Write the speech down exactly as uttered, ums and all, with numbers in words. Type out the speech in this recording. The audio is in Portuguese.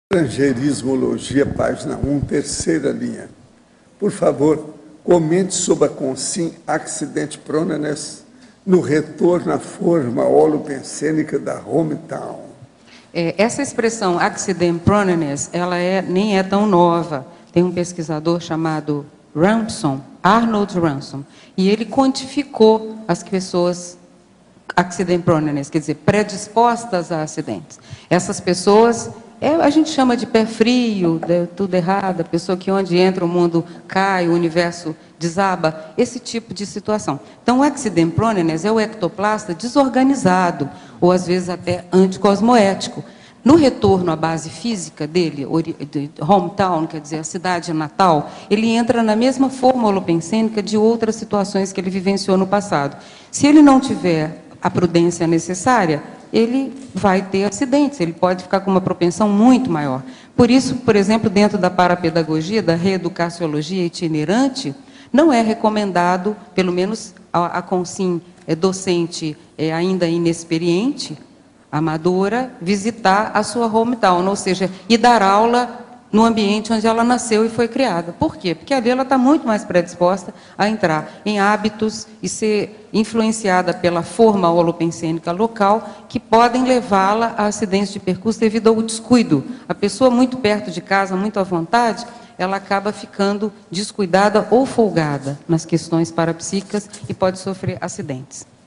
Estrangeirismologia, página um, terceira linha. Por favor, comente sobre a consim accident pronenes no retorno à forma holopensênica da hometown. É, essa expressão accident pronenes, ela é, nem é tão nova. Tem um pesquisador chamado Ransom, Arnold Ransom, e ele quantificou as pessoas accident pronenes, quer dizer, predispostas a acidentes. Essas pessoas... É, a gente chama de pé frio, de, tudo errado, a pessoa que onde entra o mundo cai, o universo desaba, esse tipo de situação. Então, o accident pronenes é o ectoplasta desorganizado, ou às vezes até anticosmoético. No retorno à base física dele, hometown, quer dizer, a cidade natal, ele entra na mesma forma holopensênica de outras situações que ele vivenciou no passado. Se ele não tiver a prudência necessária, ele vai ter acidentes, ele pode ficar com uma propensão muito maior. Por isso, por exemplo, dentro da parapedagogia, da reeducaciologia itinerante, não é recomendado, pelo menos a, a consim é, docente é, ainda inexperiente, amadora, visitar a sua hometown, ou seja, e dar aula no ambiente onde ela nasceu e foi criada. Por quê? Porque ali ela está muito mais predisposta a entrar em hábitos e ser influenciada pela forma holopensênica local, que podem levá-la a acidentes de percurso devido ao descuido. A pessoa muito perto de casa, muito à vontade, ela acaba ficando descuidada ou folgada nas questões parapsíquicas e pode sofrer acidentes.